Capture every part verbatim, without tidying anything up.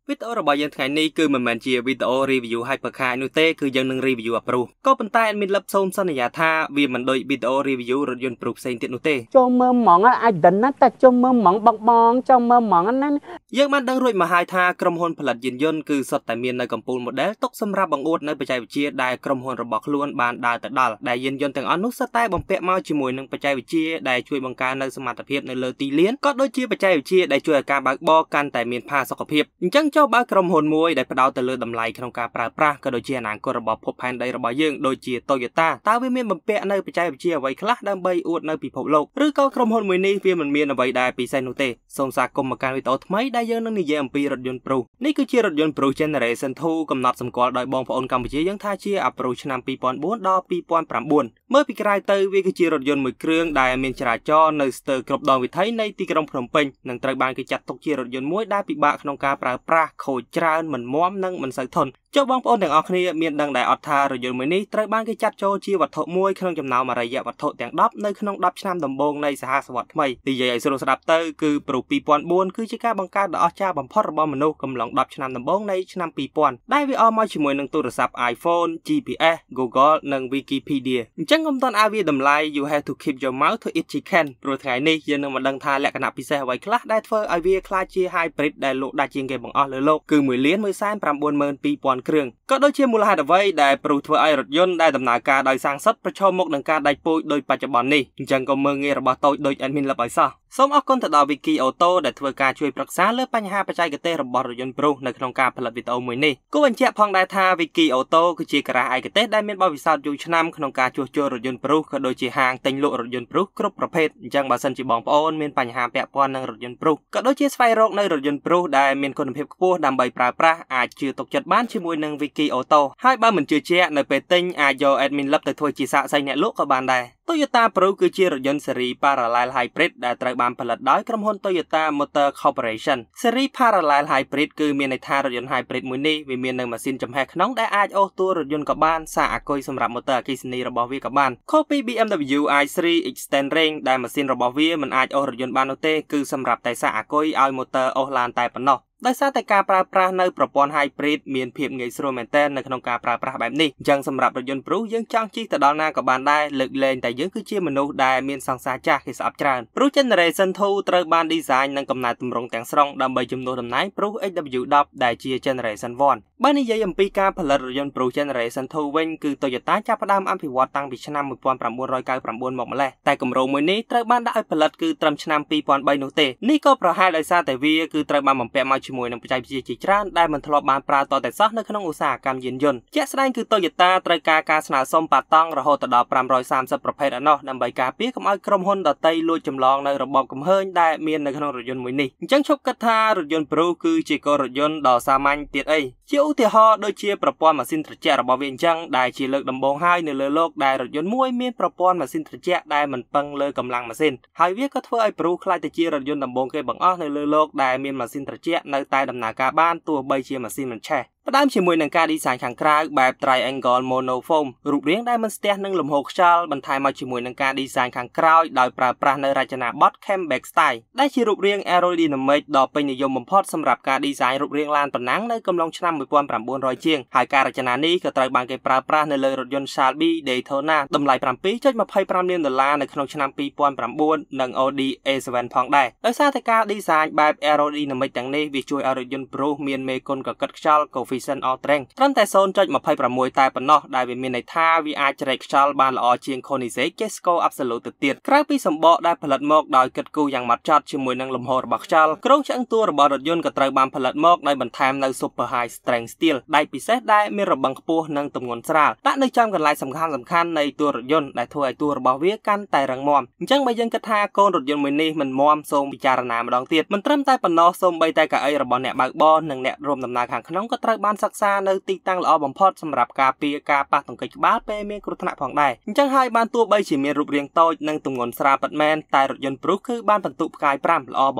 វីដេអូរបស់យើងថ្ងៃនេះគឺមិនមែនជាវីដេអូ review ឲ្យប្រខាយនោះទេគឺយើងនឹង review អា Prius ក៏ប៉ុន្តែមានលឹបសូមសន្យាថាវាមិនដូចវីដេអូ review រថយន្ត Prius ផ្សេងទៀតនោះទេចូលមើលហ្មងអាចដឹងណាតែចូលមើលហ្មងបងបងចូលមើលហ្មងណាយើងបានដឹងរួចមកហើយថាក្រុមហ៊ុនផលិតយានយន្តគឺសុទ្ធតែមាននៅកំពូល model ទុកសម្រាប់បង្អួតនៅបច្ចេកវិទ្យាដែលក្រុមហ៊ុនរបស់ខ្លួនបានដើរទៅដល់ដែលយានយន្តទាំងអស់នោះសុទ្ធតែបំពាក់មកជាមួយនឹងបច្ចេកវិទ្យាដែលជួយបង្កើននូវសមត្ថភាពនៅលើទីលានក៏ដូចជាបច្ចេកវិទ្យាដែលជួយឲ្យការបើកបរកាន់តែមានផាសុកភាពអញ្ចឹងចូលបើក្រុមហ៊ុនមួយដែលផ្ដោតទៅលើតម្លៃក្នុងការប្រើប្រាស់ក៏ដូចជាអនាគតរបស់ភពផែនដីរបស់យើងដូចជា Toyota តើវាមានបំពាក់នៅបច្ចេកវិទ្យាអ្វីខ្លះដើម្បីអួតនៅពិភពលោកឬក៏ក្រុមហ៊ុនមួយនេះវាមិនមានអ្វីដែលពិសេសនោះទេសូមស្វាគមន៍មកកាន់វីដេអូថ្មីដែលយើងនឹងនិយាយអំពីរថយន្ត Prius នេះគឺជារថយន្ត Prius Generation ทู កំណត់សម្គាល់ដោយបងប្អូនកម្ពុជាយើងថាជា Prius ឆ្នាំពីរពាន់បួនដល់ពីរពាន់ប្រាំបួនមើលពីក្រៅទៅវាគឺជារថយន្តមួយគ្រឿងដែលមានចរាចរណ៍នៅស្ទើរគ្រប់ដងវិថីនៃទីក្រុងភ្នំពេញនិងត្រូវបានគេចាត់ទុកជារថយន្តមួយដែលពិបាកក្នុងការប្រើប្រាស់ខូចច្រើនមិនមាំនិងមិនសូវធន់ចុះបងប្អូនទាំងអស់គ្នាមានដឹងដែរអត់ថារថយន្តមួយនេះត្រូវបានគេចាត់ចូលជាវត្ថុមួយក្នុងចំណោមអរិយវត្ថុទាំងដប់នៅក្នុងដប់ឆ្នាំដំបូងនៃសហសវត្សរ៍ថ្មីនិយាយឲ្យស្រួលស្ដាប់ទៅគឺ Prius ពីរពាន់បួនគឺជាការបង្កើតដ៏អស្ចារ្យបំផុតរបស់មនុស្សកំឡុងដប់ឆ្នាំដំបូងនៃឆ្នាំពីរពាន់ដែលវាអមមកជាមួយនឹងទូរស័ព្ទ iPhone, ជី พี เอส Google និង Wikipedia អញ្ចឹងកុំតន់ឲ្យវាតម្លៃ you have to keep your mouth to eat chicken ព្រោះថ្ងៃនេះយើងនឹងមកដឹងថាលក្ខណៈពិសេសអ្វីខ្លះដែលធ្វើឲ្យវាក្លាយជា hybrid ដែលលក់ដាច់ជាងគេបង្អស់លើលោកគឺ មួយលានមួយសែនប្រាំបួនម៉ឺនពីរពាន់ គ្រឿងក៏ដូចជាមូលហេតុអ្វីដែល Prius ធ្វើឲ្យរថយន្តដែលដំណើរការដោយសាំងសុទ្ធប្រឈមមុខនឹងការដាច់ពូជដោយបច្ចុប្បន្ននេះអញ្ចឹងក៏មើលងាយរបស់តូចដូច admin លឹបឲ្យសោះសូមអរគុណទៅដល់ Wiki Auto ដែលធ្វើការជួយប្រឹក្សាលើបញ្ហាបច្ចេកទេសរបស់រថយន្ត Prius នៅក្នុងការផលិតវីដេអូមួយនេះគួរបញ្ជាក់ផងដែរថា Wiki Auto គឺជាការ៉ាឯកទេសដែលមានបទពិសោធន៍យូរឆ្នាំក្នុងការជួសជុលរថយន្ត Prius ក៏ដូចជាហាងទិញលក់រថយន្ត Prius គ្រប់ប្រភេទអញ្ចឹងបើសិនជាបងប្អូនមានបញ្ហាពាក់ព័ន្ធនឹងរថយន្ត Prius ក៏ដូចជាស្វែងរកនៅរថយន្ត Prius ដែលមានគុណភាពខ្ពស់ដើម្បីប្រើប្រាស់អាចជឿទុកចិត្តបានជាមួយនឹង Wiki Auto ហើយបើមិនជឿជាក់នៅពេលទិញអាចយក admin លឹបទៅធ្វើជាសាកសីអ្នកលក់ក៏បានដែរToyota Prius គឺជារថយន្តស៊េរី Parallel Hybrid ដែលត្រូវបានផលិតដោយក្រុមហ៊ុន Toyota Motor Corporation ស៊េរី Parallel Hybrid គឺមានន័យថារថយន្ត Hybrid មួយនេះវាមាននៅម៉ាស៊ីនចំហេះក្នុងដែលអាចអូសតួរថយន្តក៏បានសារអាគុយសម្រាប់ motor អគ្គិសនីរបស់វាក៏បានខុសពី ប៊ី អេម ដាប៊្យូ i 3 Extend Range ដែលម៉ាស៊ីនរបស់វាមិនអាចអូសរថយន្តបាននោះទេគឺសម្រាប់តែសារអាគុយឲ្យ motor អូសឡានតែប៉ុណ្ណោះដោយសារតែការប្រើប្រាស់នៅប្រព័ន្ធ hybrid មានភាពងាយស្រួលមែនទែននៅក្នុងការប្រើប្រាស់បែបនេះអញ្ចឹងសម្រាប់រថយន្ត Prius យើងចង់ជិះទៅដល់ណាក៏បានដែរលើកលែងតែយើងគឺជាមនុស្សដែលមានសង្សារចាស់គេស្អប់ច្រើន Prius Generation ทู ត្រូវបាន design និងកំណែទម្រង់ទាំងស្រុងដើម្បីជំនួសតំណែង Prius เอ็กซ์ ដាប៊្យូ เท็ន ដែលជា Generation វ៉ាន់ បើនិយាយអំពីការផលិតរថយន្ត Prius Generation ทู វិញគឺ Toyota ចាប់ផ្ដើមអភិវឌ្ឍតាំងពីឆ្នាំmột nghìn chín trăm chín mươi chínមកម្លេះតែគម្រោងមួយនេះត្រូវបានដាក់ឲ្យផលិតគឺត្រឹមឆ្នាំពីរពាន់បីនោះទេនេះក៏ប្រហែលដោយសារតែវាគឺត្រូវបានបំពាក់មកជាមួយនឹងបច្ចេកវិទ្យាជាច្រើនដែលមិនធ្លាប់បានប្រើតតែសោះនៅក្នុងឧស្សាហកម្មយានយន្តជាក់ស្ដែងគឺ Toyota ត្រូវការការស្នើសុំប៉ាតង់រហូតដល់ប្រាំរយសាមសិបប្រភេទឯណោះដើម្បីការពារកុំឲ្យក្រុមហ៊ុនដទៃលួចចម្លងនៅរបបកំហើញដែលមាននៅក្នុងរថយន្តមួយនេះអញ្ចឹងឈប់គិតថារថយន្ត Prius គឺជាកលរថយន្តដ៏សាមញ្ញទៀតអីជាឧទាហរណ៍ដូចជាប្រព័ន្ធម៉ាស៊ីនត្រជាក់របស់វាអញ្ចឹងដែលជាលើកដំបូងហើយនៅលើโลกដែលរថយន្តមួយមានប្រព័ន្ធម៉ាស៊ីនត្រជាក់ដែលមិនពឹងលើកម្លាំងម៉ាស៊ីនហើយវាក៏ធ្វើឲ្យ Prius ក្លាយទៅជារថយន្តដំបូងគេបង្អស់នៅលើโลกដែលមានម៉ាស៊ីនត្រជាក់នៅតែដំណើរការបានទោះបីជាម៉ាស៊ីនមិនឆេះផ្ដើមជាមួយនឹងការ design ខាងក្រៅបែប triangle monofoam រូបរាងដែលមិនស្ទះនឹងលំហូរខ្យល់បន្ថែមមកជាមួយនឹងការ design ខាងក្រោយដោយប្រើប្រាស់នៅរចនាបថ camber style ដែលជារូបរាង aerodynamic ដ៏ពេញនិយមបំផុតសម្រាប់ការ design រូបរាងឡានប្រណាំងនៅកំឡុងឆ្នាំmột nghìn chín trămជាងហើយការរចនានេះក៏ត្រូវបានគេប្រើប្រាស់នៅលើរថយន្ត Shelby Daytona តម្លៃប្រាំពីរจุดยี่สิบห้าលានដុល្លារនៅក្នុងឆ្នាំពីរពាន់ប្រាំបួននិង Audi เอ เซเว่น ផងដែរដោយសារតែការ design បែប aerodynamic ទាំងនេះវាជួយឲ្យរថយន្ត Prius មានមេគុណកកិតខ្យល់ coefficient of strength ត្រឹមតែ ศูนย์จุดยี่สิบหก តែប៉ុណ្ណោះដែលវាមានន័យថាវាអាចជ្រែកខ្យល់បានល្អជាង Koenigsegg Jesko Absolute ទៅទៀតក្រៅពីសម្បកដែលផលិតមកដោយគិតគូរយ៉ាងម៉ត់ចត់ជាមួយនឹងលំហូររបស់ខ្យល់គ្រោងឆ្អឹងតួរបស់រថយន្តក៏ត្រូវបានផលិតមកដោយបន្ថែមនៅ super high strength steel ដែកពិសេសដែលមានរបងខ្ពស់និងទម្ងន់ស្រាលដាក់នៅចំកន្លែងសំខាន់សំខាន់នៃតួរថយន្តដែលធ្វើឲ្យតួរបស់វាកាន់តែរឹងមាំអញ្ចឹងបើយើងគិតថាកូនរថយន្តមួយនេះមិនមាំសូមពិចារណាម្ដងទៀតមិនត្រឹមតែប៉ុណ្ណោះសូម្បីតែកៅអីរបស់អ្នកបើកបរនិងអ្នករួមដំណើរខាងក្នុងក៏ត្រូវបានសិក្សានៅទីតាំងល្អបំផុតសម្រាប់ការពារការប៉ះទង្គិចក្បាលពេលមានគ្រោះថ្នាក់ផងដែរអញ្ចឹងហើយបានទោះបីជាមានរូបរាងតូចនិងទម្ងន់ស្រាលពិតមែនតែរថយន្ត Prius គឺបានបន្ទុកផ្កាយប្រាំល្អបំផុត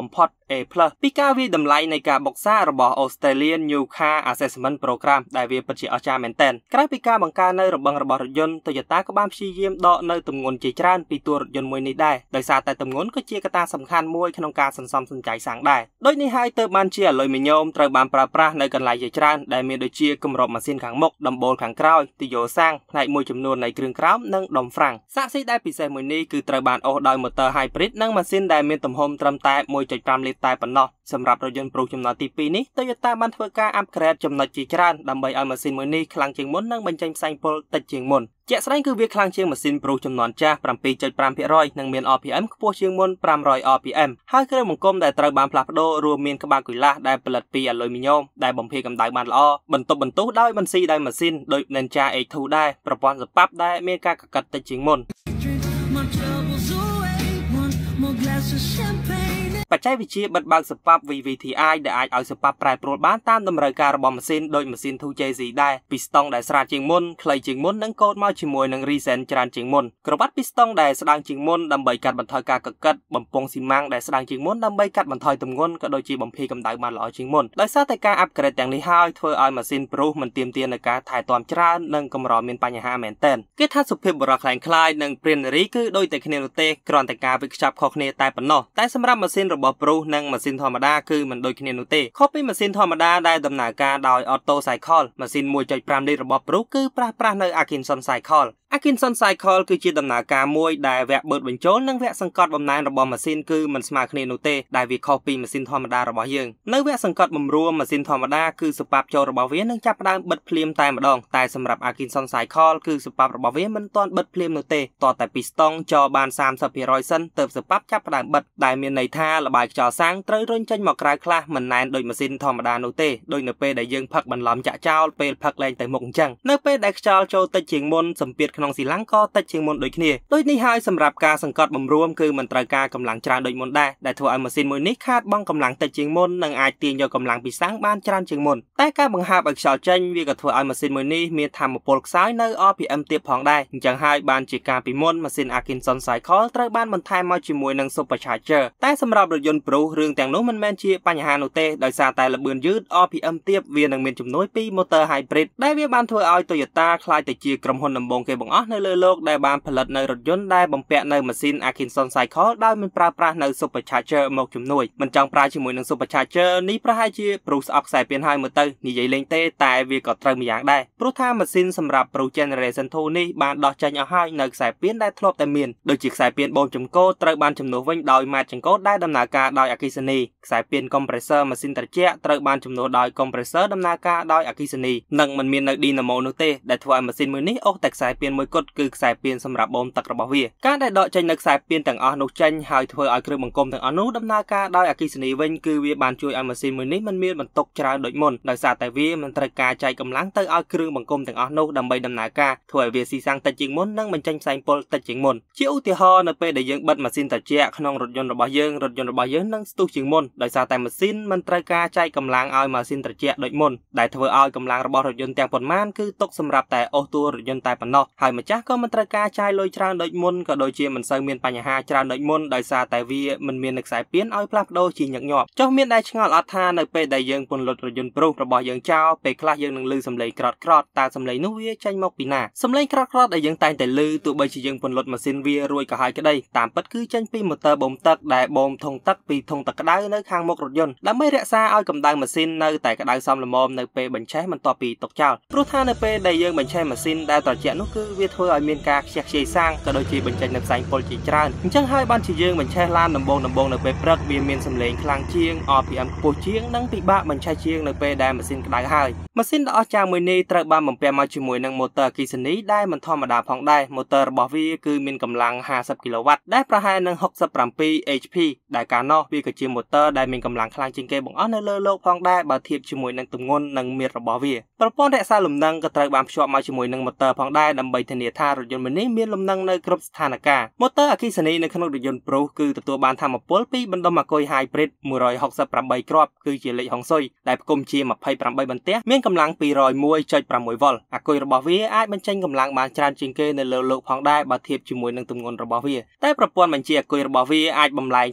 A plus ពីការវិតម្លៃនៃការបុកសារបស់ Australian New Car Assessment Program ដែលវាពិតជាអស្ចារ្យមែនទែនក្រៅពីការបង្កើននៅរបងរបស់រថយន្ត Toyota ក៏បានព្យាយាមដកនៅទម្ងន់ជាច្រើនពីតួរថយន្តមួយនេះដែរដោយសារតែទម្ងន់ក៏ជាកត្តាសំខាន់មួយក្នុងការសន្សំសំចៃសាំងដែរដូចនេះហើយទើបបានជាអាលុយមីញ៉ូមត្រូវបានប្រើប្រាស់នៅកន្លែងជាច្រើនដែលមានដូចជាគម្របម៉ាស៊ីនខាងមុខដំបូលខាងក្រោយទីយ៉ូសាំងផ្នែកមួយចំនួននៃគ្រឿងក្រោមនិងដុំហ្វ្រាំងសាកសីដែលពិសេសមួយនេះគឺត្រូវបានអូសដោយម៉ូទ័រ hybrid និងម៉ាស៊ីនដែលមានទំហំត្រឹមតែ មួយចុចប្រាំ លីត្រតែប៉ុណ្ណោះសម្រាប់រថយន្តប្រុសចំនួនទីពីរនេះ Toyota បានធ្វើការ upgrade ចំណុចជាច្រើនដើម្បីឲ្យម៉ាស៊ីនមួយនេះខ្លាំងជាងមុននិងបញ្ចេញផ្សែងពុលតិចជាងមុនជាក់ស្ដែងគឺវាខ្លាំងជាងម៉ាស៊ីនប្រុសចំនួនចាស់ bảy phẩy năm phần trăm និងមាន R P M ខ្ពស់ជាងមុន five hundred R P M ហើយគ្រឿងបង្គុំដែលត្រូវបានផ្លាស់ប្ដូររួមមានក្បាលគុយឡាសដែលផលិតពីអាលុយមីញ៉ូមដែលបំភាយកម្ដៅបានល្អបន្ទប់បន្ទោះដោយបន្ស៊ីដោយម៉ាស៊ីនដូច Ninja H two ដែរប្រព័ន្ធសប៉ាប់ដែលមានការកកិតតិចជាងមុនបច្ចេកវិទ្យាបិទបើកសប៉ាប់ V V T I ដែលអាចឲ្យសប៉ាប់ប្រែប្រួលបានតាមតម្រូវការរបស់ម៉ាស៊ីនដូចម៉ាស៊ីន two J Z ដែរពីស្តង់ដែលស្រាលជាងមុនខ្លីជាងមុននិងកូតមកជាមួយនឹង Recent ច្រើនជាងមុនក្រវ៉ាត់ពីស្តង់ដែលស្ដើងជាងមុនដើម្បីកាត់បន្ថយការកកិតបំពង់ស៊ីម៉ាំងដែលស្ដើងជាងមុនដើម្បីកាត់បន្ថយទម្ងន់ក៏ដូចជាបំភាយកម្ដៅបានល្អជាងមុនដោយសារតែការ upgrade ទាំងនេះហើយធ្វើឲ្យម៉ាស៊ីនប្រុសមិនទាមទារនូវការថែទាំច្រើននិងកម្រមានបញ្ហាមែនទែនគេថាសុភាពបុរសខ្លាំងខ្លាយនិង Prius គឺដូចតែគ្នានោះទេគ្រាន់តែការវិខ្ចប់ខុសគ្នាតែប៉ុណ្ណោះតែសម្រាប់ម៉ាស៊ីនរបស់ប្រុសនិងម៉ាស៊ីនធម្មតាគឺមិនដូចគ្នានោះទេខុសពីម៉ាស៊ីនធម្មតាដែលដំណើរការដោយ Auto Cycle ម៉ាស៊ីន one point five លីត្ររបស់ប្រុសគឺប្រើប្រាស់នៅ Atkinson Cycle Atkinson Cycle គឺជាដំណើរការមួយដែលវគ្គបឺតបញ្ចូលនិងវគ្គសង្កត់បំណែនរបស់ម៉ាស៊ីនគឺមិនស្មើគ្នានោះទេដែលវាខុសពីម៉ាស៊ីនធម្មតារបស់យើងនៅវគ្គសង្កត់បំរួមម៉ាស៊ីនធម្មតាគឺសប៉ាប់ចូលរបស់វានឹងចាប់ផ្ដើមបិទភ្លាមតែម្ដងតែសម្រាប់ Atkinson Cycle គឺសប៉ាប់របស់វាមិនទាន់បិទភ្លាមនោះទេតតែពីស្តង់ចោលបាន thirty percent សិនទើបសប៉ាប់ចាប់ផ្ដើមបិទដែលមានន័យថាល្បាយខ្យល់សាំងត្រូវរុញចេញមកក្រៅខ្លះមិនណែនដូចម៉ាស៊ីនធម្មតានោះទេដូចនៅពេលដែលយើងផឹកបន្លំចាក់ចោលពេលផឹកលែងទៅមុខអញ្ចឹងនៅពេលដែលខ្យល់ចូលតិចជាងមុនសម្ពាធក្នុងស៊ីឡាំងក៏តិចជាងមុនដូចគ្នាដូចនេះហើយសម្រាប់ការសង្កត់បំរួមគឺមិនត្រូវការកម្លាំងច្រើនដូចមុនដែរដែលធ្វើឲ្យម៉ាស៊ីនមួយនេះខាតបង់កម្លាំងតិចជាងមុននិងអាចទាញយកកម្លាំងពីសាំងបានច្រើនជាងមុនតែការបង្ហើបឲ្យខ្យល់ចេញវាក៏ធ្វើឲ្យម៉ាស៊ីនមួយនេះមានថាមពលខ្សោយនៅ R P M ទាបផងដែរអញ្ចឹងហើយបានជាការពីមុនម៉ាស៊ីន Atkinson Cycle ត្រូវបានបន្ថែមមកជាមួយនឹង Supercharger តែសម្រាប់រថយន្តប្រុសរឿងទាំងនោះមិនមែនជាបញ្ហានោះទេដោយសារតែល្បឿនយឺត R P M ទាបវានឹងមានជំនួយពី motor hybrid ដែលវាបានធ្វើឲ្យ Toyota ក្លាយទៅជាក្រុមហ៊ុនដំបូងគេបង្អស់នៅលើលោកដែលបានផលិតនៅរថយន្តដែលបំពាក់នៅម៉ាស៊ីន Atkinson Cycle ដោយមិនប្រើប្រាស់នៅ Supercharger មកជំនួយមិនចង់ប្រើជាមួយនឹង Supercharger នេះប្រហែលជាប្រុសស្អប់ខ្សែពានហើយមើលទៅនិយាយលេងទេតែវាក៏ត្រូវម្យ៉ាងដែរព្រោះថាម៉ាស៊ីនសម្រាប់ប្រុស Generation two នេះបានដោះចេញអស់ហើយនៅខ្សែពានដែលធ្លាប់តែមានដូចជាខ្សែពានបូមចង្កូតត្រូវបានជំនួសវិញដោយម៉ាតចង្កូតដែលដំណើរការដោយអគ្គិសនីខ្សែពាន compressor ម៉ាស៊ីនត្រជាក់ត្រូវបានជំនួសដោយ compressor ដំណើរការដោយអគ្គិសនីនិងមិនមាននៅ dynamo នោះទេដែលធ្វើឲ្យម៉ាស៊ីនមួយនេះអូសតែខ្សែពានមួយគត់គឺខ្សែពានសម្រាប់បូមទឹករបស់វាការដែលដកចេញនៅខ្សែពានទាំងអស់នោះចេញហើយធ្វើឲ្យគ្រឿងបង្គុំទាំងអស់នោះដំណើរការដោយអគ្គិសនីវិញគឺវាបានជួយឲ្យម៉ាស៊ីនមួយនេះមិនមានបន្ទុកច្រើនដូចមុនដោយសារតែវាមិនត្រូវការចែកកម្លាំងទៅឲ្យគ្រឿងបង្គុំទាំងអស់នោះដើម្បីដំណើរការធ្វើឲ្យវាស៊ីសាំងតិចជាងមុននិងបញ្ចេញផ្សែងពុលតិចជាងមុនជាឧទាហរណ៍នៅពេលដែលយើងបិទម៉ាស៊ីនត្រជាក់ក្នុងរថយន្តរបស់យើងរថយន្តរបស់យើងនឹងស្ទុះជាងមុនដោយសារតែម៉ាស៊ីនមិនត្រូវការចែកកម្លាំងឲ្យម៉ាស៊ីនត្រជាក់ដូចមុនដែលធ្វើឲ្យកម្លាំងរបស់រថយន្តទាំងប៉ុន្មានគឺទុកសម្រាប់តែអូសតួរថយន្តតែប៉ុណ្ណោះហើយម្ចាស់ក៏មិនត្រូវការចាយលុយច្រើនដូចមុនក៏ដូចជាមិនសូវមានបញ្ហាច្រើនដូចមុនដោយសារតែវាមិនមានខ្សែពានឲ្យផ្លាស់ប្ដូរជាញឹកញាប់ចុះមានដែលឆ្ងល់អត់ថានៅពេលដែលយើងពន្លត់រថយន្តប្រុសរបស់យើងចោលពេលខ្លះយើងនឹងឮសំឡេងក្រតក្រតតើសំឡេងនោះវាចេញមកពីណាសំឡេងក្រតក្រតដែលយើងតែងតែឮទោះបីជាយើងពន្លត់ម៉ាស៊ីនវារួចក៏ហើយក្តីតាមពិតគឺចេញពីម៉ូទ័របូមទឹកដែលបូមធុងទឹកពីធុងទឹកក្តៅនៅខាងមុខរថយន្តដើម្បីរក្សាឲ្យកម្ដៅម៉ាស៊ីននៅតែក្តៅសមល្មមនៅពេលបញ្ឆេះបន្ទាប់ពីទុកចោលព្រោះថានៅពេលដែលយើងបញ្ឆេះម៉ាស៊ីនដែលត្រជាក់នោះគឺវាធ្វើឲ្យមានការខ្ជះខ្ជាយសាំងក៏ដូចជាបញ្ចេញនូវផ្សែងពុលជាច្រើនអញ្ចឹងហើយបានជាយើងបញ្ឆេះឡានដំបងដំបងនៅពេលព្រឹកវាមានសំឡេងខ្លាំងជាង R P M ខ្ពស់ជាងនិងពិបាកបញ្ឆេះជាងនៅពេលដែលម៉ាស៊ីនក្តៅហើយម៉ាស៊ីនដ៏អស្ចារ្យមួយនេះត្រូវបានបំពាក់មកជាមួយនឹងម៉ូទ័រអគ្គិសនីដែលមិនធម្មតាផងដែរម៉ូទ័ររបស់វាគឺមានកម្លាំងfiftyគីឡូវ៉ាត់ដែលប្រហែលនឹងsixty-seven H P ដែលកាលនោះវាក៏ជាម៉ូទ័រដែលមានកម្លាំងខ្លាំងជាងគេបង្អស់នៅលើលោកផងដែរបើធៀបជាមួយនឹងទម្ងន់និងមាត្ររបស់វាប្រព័ន្ធរក្សាលំនឹងក៏ត្រូវបានភ្ជាប់មកជាមួយនឹងម៉ូទ័រផងដែរដើម្បីធានាថារថយន្តមួយនេះមានលំនឹងនៅគ្រប់ស្ថានភាពម៉ូទ័រអគ្គិសនីនៅក្នុងរថយន្តប្រុសគឺទទួលបានថាមពលពីបណ្ដុំអាគុយ Hybrid one hundred sixty-eight គ្រាប់គឺជាលេខហុងស៊ុយដែលផ្គុំជាtwenty-eightបន្ទះមានកម្លាំងtwo oh one point sixវ៉ុលអាគុយរបស់វាអាចបញ្ចេញកម្លាំងបានច្រើនជាងគេនៅលើលោកផងដែរបើធៀបជាមួយនឹងទម្ងន់របស់វាតែប្រព័ន្ធបញ្ជាអាគុយរបស់វាអាចបំលែងថាមពល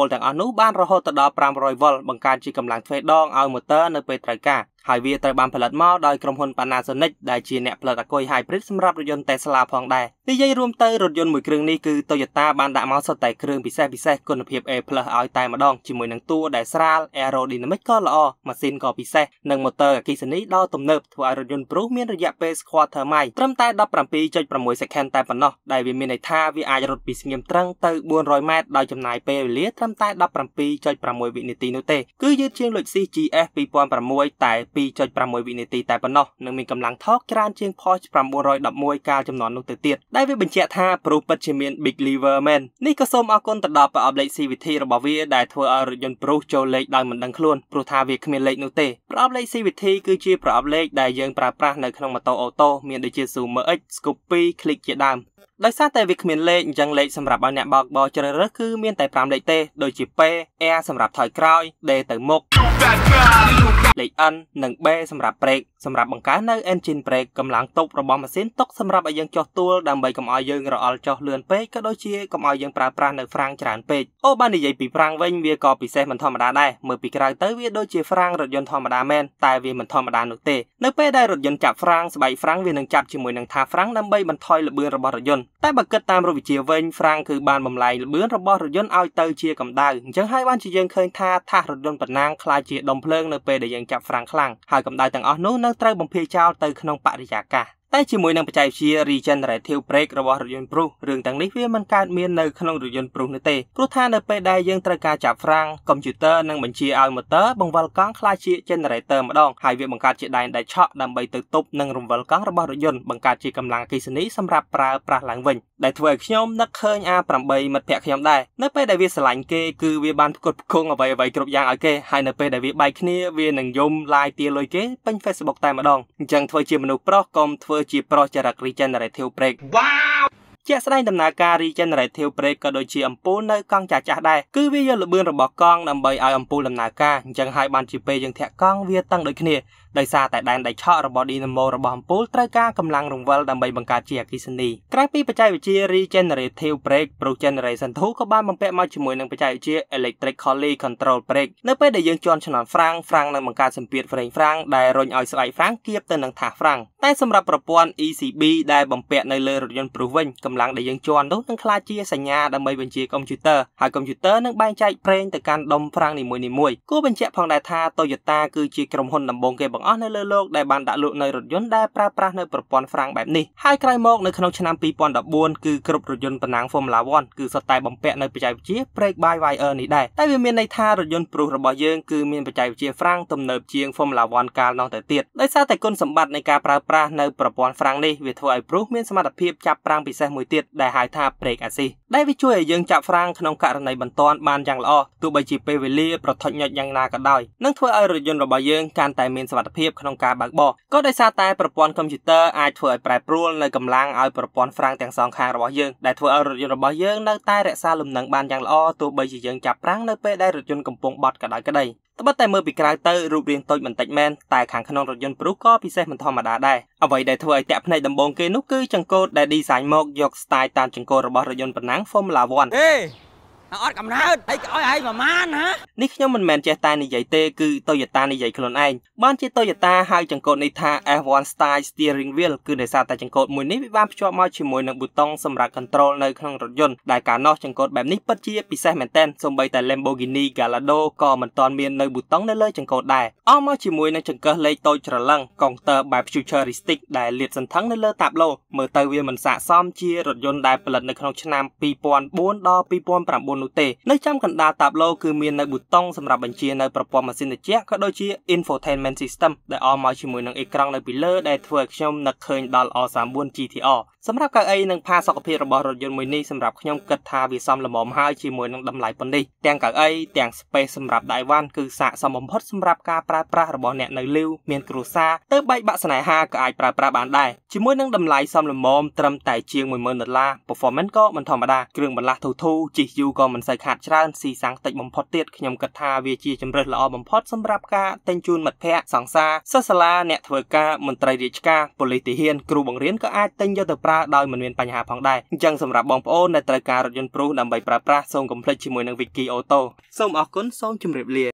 ទាំងអស់នោះបានរហូតដល់five hundred volt បង្កើនជាកម្លាំងទ្វេដងឲ្យ motor នៅពេលត្រូវការហើយវាត្រូវបានផលិតមកដោយក្រុមហ៊ុន Panasonic ដែលជាអ្នកផលិតអាគុយ hybrid សម្រាប់រថយន្ត Tesla ផងដែរនិយាយរួមទៅរថយន្តមួយគ្រឿងនេះគឺ Toyota បានដាក់មកសុទ្ធតែគ្រឿងពិសេសពិសេសគុណភាព A+ ឲ្យតែម្ដងជាមួយនឹងតួដែលស្រាល aerodynamic ក៏ល្អម៉ាស៊ីនក៏ពិសេសនិង motor អគ្គិសនីដ៏ទំនើបធ្វើឲ្យរថយន្ត Prius មានរយៈពេលស្គាល់ thermal ត្រឹមតែseventeen point sixសេកុណ្ឌតែប៉ុណ្ណោះដែលវាមានន័យថាវាអាចរត់ពីស្ងៀមត្រឹងទៅfour hundredម៉ែត្រដោយចំណាយពេលវេលាត្រឹមតែseventeen point sixវិនាទីនោះទេគឺយឺតជាង Lexus ជី เอส two thousand sixតែtwo point sixវិនាទីតែប៉ុណ្ណោះនិងមានកម្លាំងថកច្រើនជាង Porsche nine elevenកាលចំនួននោះទៅទៀតដែលវាបញ្ជាក់ថា Prius ពិតជាមាន big liver មែននេះក៏សូមអរគុណទៅដល់ប្រអប់លេខ ซี វី ที របស់វាដែលធ្វើឲ្យរថយន្ត Prius ចូលលេខដោយមិនដឹងខ្លួនព្រោះថាវាគ្មានលេខនោះទេប្រអប់លេខ ซี វី ที គឺជាប្រអប់លេខដែលយើងប្រើប្រាស់នៅក្នុងម៉ូតូអូតូមានដូចជា Zoomer X Scoop two Click ជាដើមដោយសារតែវាគ្មានលេខអញ្ចឹងលេខសម្រាប់ឲ្យអ្នកបើកបរជ្រើសរើសគឺមានតែfiveលេខទេដូចជា P R សម្រាប់ថយក្រោយ D ទៅមុខលេខ N និង B សម្រាប់ប្រេកសម្រាប់បង្កើននៅ engine brake កម្លាំងទប់របស់ម៉ាស៊ីនទុកសម្រាប់ឲ្យយើងចុះទួលដើម្បីកុំឲ្យយើងរអិលចុះលឿនពេកក៏ដូចជាកុំឲ្យយើងប្រើប្រាស់នៅហ្វ្រាំងច្រើនពេកអូបាននិយាយពីហ្វ្រាំងវិញវាក៏ពិសេសមិនធម្មតាដែរមើលពីក្រៅទៅវាដូចជាហ្វ្រាំងរថយន្តធម្មតាមែនតែវាមិនធម្មតានោះទេនៅពេលដែលរថយន្តចាប់ហ្វ្រាំងស្បែកហ្វ្រាំងវានឹងចាប់ជាមួយនឹងថាហ្វ្រាំងដើម្បីបន្ថយល្បឿនរបស់រថយន្តតែបើគិតតាមរូបវិទ្យាវិញហ្វ្រាំងគឺបានបំលែងល្បឿនរបស់រថយន្តឲ្យទៅជាកម្ដៅអញ្ចឹងហើយបានជាយើងឃើញថាថាសរថយន្តប៉ុណ្ណាខ្លាចជាដុំភ្លើងនៅពេលដែលយើងចាប់ហ្វ្រាំងខ្លាំងហើយកម្ដៅទាំងអស់នោះនៅត្រូវបំភាយចោលទៅក្នុងបរិយាកាសតែជាមួយនឹងបច្ចេកវិទ្យា regenerative brake របស់រថយន្ត Prius រឿងទាំងនេះវាមិនកើតមាននៅក្នុងរថយន្ត Prius នោះទេព្រោះថានៅពេលដែលយើងត្រូវការចាប់ហ្វ្រាំងកុំព្យូទ័រនឹងបញ្ជាឲ្យ motor បង្វិលកង់ខ្លាចជា generator ម្ដងហើយវាបង្កើតជាដែនដែលឆក់ដើម្បីទៅទប់និងរំវិលកង់របស់រថយន្តបង្កើតជាកម្លាំងអគ្គិសនីសម្រាប់ប្រើប្រាស់ឡើងវិញដែលធ្វើឲ្យខ្ញុំនឹកឃើញ អា eight មិត្តភក្តិខ្ញុំដែរនៅពេលដែលវាស្រឡាញ់គេគឺវាបានផ្គត់ផ្គង់អ្វីអ្វីគ្រប់យ៉ាងឲ្យគេហើយនៅពេលដែលវាបែកគ្នាវានឹងយំឡាយទាលុយគេពេញ Facebook តែម្ដងអញ្ចឹងធ្វើជាមនុស្សប្រុសកុំធ្វើជាប្រុសចរិត regenerative brake វ៉ាវជាក់ស្ដែងដំណើរការ regenerative brake ក៏ដូចជាអំពូលនៅកង់ចាស់ៗដែរគឺវាយកល្បឿនរបស់កង់ដើម្បីឲ្យអំពូលដំណើរការអញ្ចឹងហើយបានជាពេលយើងធាក់កង់វាតឹងដូចគ្នាដោយសារតែដែនដៃឆក់របស់ dynamo របស់អំពូលត្រូវការកម្លាំងរង្វិលដើម្បីបង្កើតជាអគ្គិសនីក្រៅពីបច្ចេកវិទ្យា regenerative brake Prius Generation two ក៏បានបំពាក់មកជាមួយនឹងបច្ចេកវិទ្យា electrically control brake នៅពេលដែលយើងជន់ឆ្លងហ្វ្រាំងហ្វ្រាំងនឹងបង្កើតសម្ពាធហ្វ្រេងហ្វ្រាំងដែលរុញឲ្យស្បែកហ្វ្រាំងគៀបទៅនឹងថាសហ្វ្រាំងតែសម្រាប់ប្រព័ន្ធ E C B ដែលបំពាក់នៅលើរថយន្ត Prius វិញកម្លាំងដែលយើងជន់នោះនឹងក្លាយជាសញ្ញាដើម្បីបញ្ជាកុំព្យូទ័រហើយកុំព្យូទ័រនឹងបែងចែកប្រេងទៅកាន់ដុំហ្វ្រាំងនីមួយៗគួរបញ្ជាក់ផងដែរថា Toyota គឺជាក្រុមហ៊ុនដំបូងគេបង្អស់នៅលើលោកដែលបានដាក់លក់នៅរថយន្តដែលប្រើប្រាស់នៅប្រព័ន្ធហ្វ្រាំងបែបនេះហើយក្រោយមកនៅក្នុងឆ្នាំtwo thousand fourteenគឺគ្រប់រថយន្តប្រណាំង Formula one គឺសុទ្ធតែបំពាក់នៅបច្ចេកវិទ្យា brake by wire នេះដែរតែវាមានន័យថារថយន្ត Prius របស់យើងគឺមានបច្ចេកវិទ្យាហ្វ្រាំងទំនើបជាង Formula one កាលនោះទៅទៀតដោយសារតែគុណសម្បត្តិនៃការប្រើប្រាស់នៅប្រព័ន្ធហ្វ្រាំងនេះវាធ្វើឲ្យ Prius មានសមត្ថភាពចាប់ប្រាំងពិសេសមួយទៀតដែលហៅថា brake assist ដែលវាជួយឲ្យយើងចាប់ហ្វ្រាំងក្នុងករណីបន្ទាន់បានយ៉ាងល្អទោះបីជាពេលវេលាប្រថុចញ៉ាច់យ៉ាងណាក៏ដោយនឹងធ្វើឲ្យរថយន្តរបស់យើងកាន់តែមានសុវត្ថិភាពក្នុងការបើកបរក៏ដោយសារតែប្រព័ន្ធកុំព្យូទ័រអាចធ្វើឲ្យប្រែប្រួលនៅកម្លាំងឲ្យប្រព័ន្ធហ្វ្រាំងទាំងសងខាងរបស់យើងដែលធ្វើឲ្យរថយន្តរបស់យើងនៅតែរក្សាលំនឹងបានយ៉ាងល្អទោះបីជាយើងចាប់ប្រាំងនៅពេលដែលរថយន្តកំពុងបត់ក៏ដោយក្តីត្បិតតែមើលពីក្រៅទៅរូបរាងតូចបន្តិចមែនតែខាងក្នុងរថយន្ត Prius ក៏ពិសេសមិនធម្មតាដែរអ្វីដែលធ្វើឲ្យតាក់ភ្នែកដំបូងគេនោះគឺចង្កូតដែល design មកយក style តាមចង្កូតរបស់រថយន្តប្រណាំង Formula one អត់កំណើតអីឲ្យឲ្យប្រមាណណានេះខ្ញុំមិនមែនចេះតែនិយាយទេគឺ Toyota និយាយខ្លួនឯងបានជា Toyota ហៅចង្កូតនេះថា F one Style Steering Wheel គឺដោយសារតែចង្កូតមួយនេះវាបានភ្ជាប់មកជាមួយនឹងប៊ូតុងសម្រាប់ control នៅក្នុងរថយន្តដែលកាលនោះចង្កូតបែបនេះពិតជាពិសេសមែនទែនសូម្បីតែ Lamborghini Gallardo ក៏មិនទាន់មាននៅប៊ូតុងនៅលើចង្កូតដែរអមមកជាមួយនឹងចង្កឹះលេខតូចច្រឡឹងកុងទ័របែប futuristic ដែលលាតសន្ធឹងនៅលើតាប់ឡូមើលទៅវាមិនស័ក្តិសមជារថយន្តដែលផលិតនៅក្នុងឆ្នាំtwo thousand fourដល់two thousand nineនោះទេនៅចំកណ្ដាលតាប់ឡូគឺមាននៅប៊ូតុងសម្រាប់បញ្ជានៅប្រព័ន្ធម៉ាស៊ីនត្រជាក់ក៏ដូចជា infotainment system ដែលអមមកជាមួយនឹងអេក្រង់នៅពីលើដែលធ្វើឲ្យខ្ញុំនឹកឃើញដល់ R thirty-four G T R សម្រាប់កៅអីនិងផាសុកភាពរបស់រថយន្តមួយនេះសម្រាប់ខ្ញុំគិតថាវាសមល្មមហើយជាមួយនឹងតម្លៃប៉ុណ្នេះទាំងកៅអីទាំង space សម្រាប់ដៃវ៉ាន់គឺស័ក្តិសមបំផុតសម្រាប់ការប្រើប្រាស់របស់អ្នកនៅលីវមានគ្រួសារទៅបែកបាក់ស្នេហាក៏អាចប្រើប្រាស់បានដែរជាមួយនឹងតម្លៃសមល្មមត្រឹមតែជាងone thousandដុល្លារ performance ក៏មិនធម្មតាគ្រឿងបន្លាស់ធូរធូរជិះយូរក៏មិនសូវខាតច្រើនស៊ីសាំងតិចបំផុតទៀតខ្ញុំគិតថាវាជាជម្រើសល្អបំផុតសម្រាប់ការទិញជូនមិត្តភ័ក្តិសង្សារសិស្សសាលាអ្នកធ្វើការមន្ត្រីរាជការប៉ូលីសទាហានគ្រូបង្រៀនក៏អាចទិញយកទៅប្រើដោយមិនមានបញ្ហាផងដែរអញ្ចឹងសម្រាប់បងប្អូនដែលត្រូវការរថយន្តព្រុសដើម្បីប្រើប្រាស់សូមកុំភ្លេចជាមួយនឹង Vicky Auto សូមអរគុណសូមជម្រាបលា